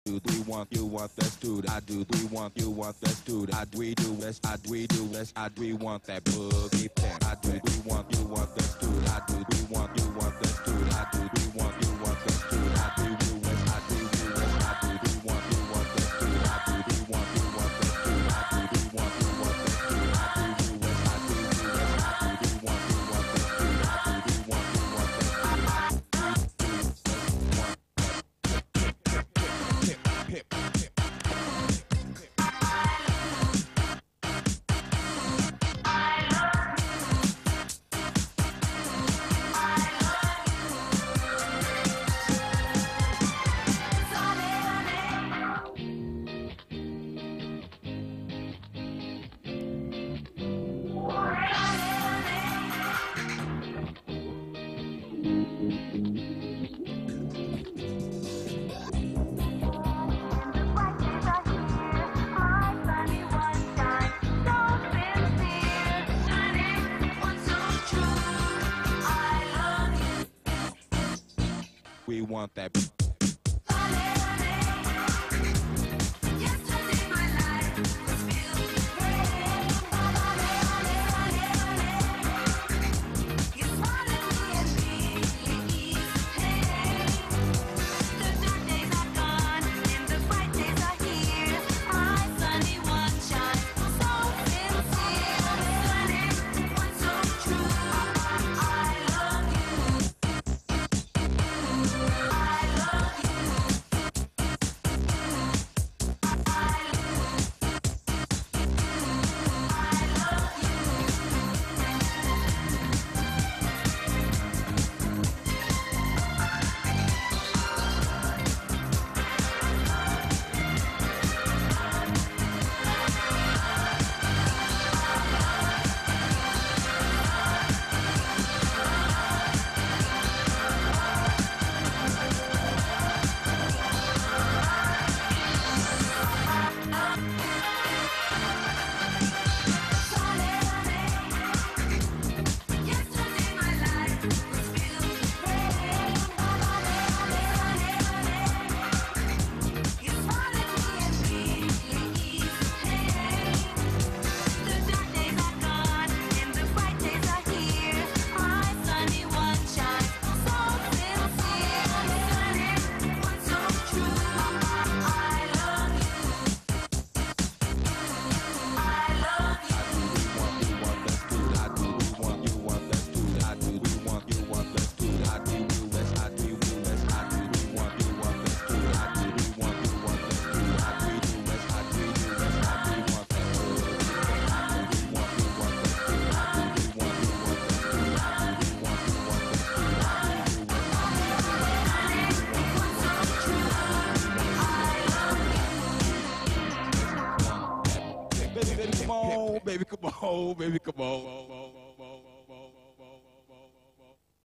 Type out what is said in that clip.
do we want you want this dude I do we want you want this dude I we do this I we do this I we want that boogie pimp I do we want you want this dude I do we want you want this dude I do we want you want this dude I do do this I do do this I do we want you want this dude I do we want you want this dude I do we want you want this dude I do do this I do do this I do we want you want this dude I do we want you want this dude I do we want that. Baby, come on, baby, come on, baby, come on.